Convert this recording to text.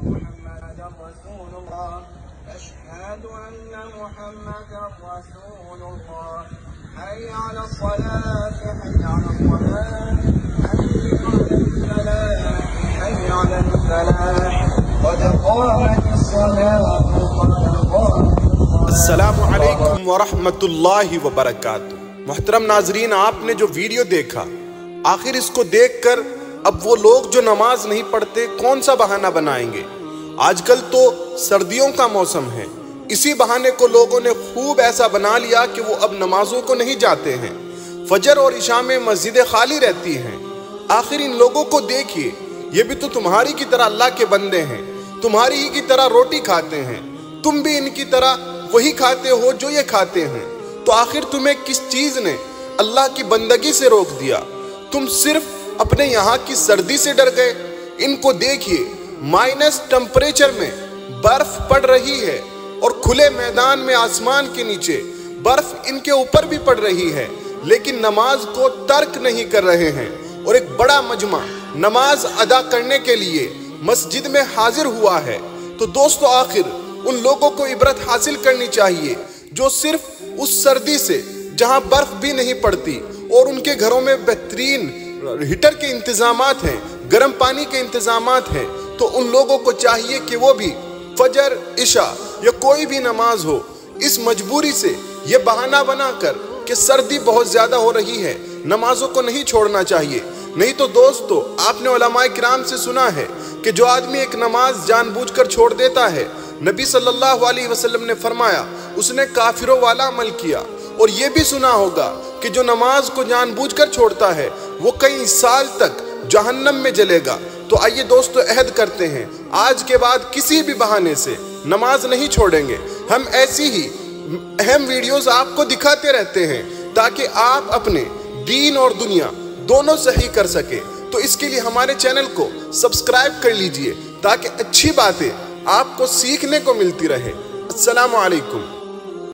मुहम्मदर रसूलुल्लाह अशहदु अन्ना मुहम्मदर रसूलुल्लाह हय्य अलस सलात हय्य अलस फलाह हय्य अलल फलाह क़द क़ामतिस सलाह क़द क़ामतिस। अस्सलामु अलैकुम वरहमतुल्लाहि वबरकातुहू। मोहतरम नाजरीन, आपने जो वीडियो देखा, आखिर इसको देखकर अब वो लोग जो नमाज नहीं पढ़ते कौन सा बहाना बनाएंगे। आजकल तो सर्दियों का मौसम है, इसी बहाने को लोगों ने खूब ऐसा बना लिया कि वो अब नमाजों को नहीं जाते हैं। फजर और इशा में मस्जिदें खाली रहती हैं। आखिर इन लोगों को देखिए, ये भी तो तुम्हारी की तरह अल्लाह के बंदे हैं, तुम्हारी ही की तरह रोटी खाते हैं, तुम भी इनकी तरह वही खाते हो जो ये खाते हैं। तो आखिर तुम्हें किस चीज ने अल्लाह की बंदगी से रोक दिया? तुम सिर्फ अपने यहाँ की सर्दी से डर गए। इनको देखिए, माइनस टेम्परेचर में बर्फ पड़ रही है और खुले मैदान में आसमान के नीचे बर्फ इनके ऊपर भी पड़ रही है, लेकिन नमाज को तर्क नहीं कर रहे हैं। और एक बड़ा मजमा नमाज अदा करने के लिए मस्जिद में हाजिर हुआ है। तो दोस्तों, आखिर उन लोगों को इबरत हासिल करनी चाहिए जो सिर्फ उस सर्दी से, जहां बर्फ भी नहीं पड़ती और उनके घरों में बेहतरीन हीटर के इंतजामात हैं, गर्म पानी के इंतजामात हैं, तो उन लोगों को चाहिए कि वो भी फजर, इशा या कोई भी नमाज हो, इस मजबूरी से ये बहाना बनाकर कि सर्दी बहुत ज्यादा हो रही है, नमाजों को नहीं छोड़ना चाहिए। नहीं तो दोस्तों, आपने उलमाए किराम से सुना है कि जो आदमी एक नमाज जानबूझकर छोड़ देता है, नबी सल्लल्लाहु अलैहि वसल्लम ने फरमाया उसने काफिरों वाला अमल किया। और ये भी सुना होगा कि जो नमाज को जानबूझकर छोड़ता है वो कई साल तक जहन्नम में जलेगा। तो आइए दोस्तों, अहद करते हैं आज के बाद किसी भी बहाने से नमाज नहीं छोड़ेंगे। हम ऐसी ही अहम वीडियोस आपको दिखाते रहते हैं ताकि आप अपने दीन और दुनिया दोनों सही कर सके। तो इसके लिए हमारे चैनल को सब्सक्राइब कर लीजिए ताकि अच्छी बातें आपको सीखने को मिलती रहे। अस्सलामु अलैकुम।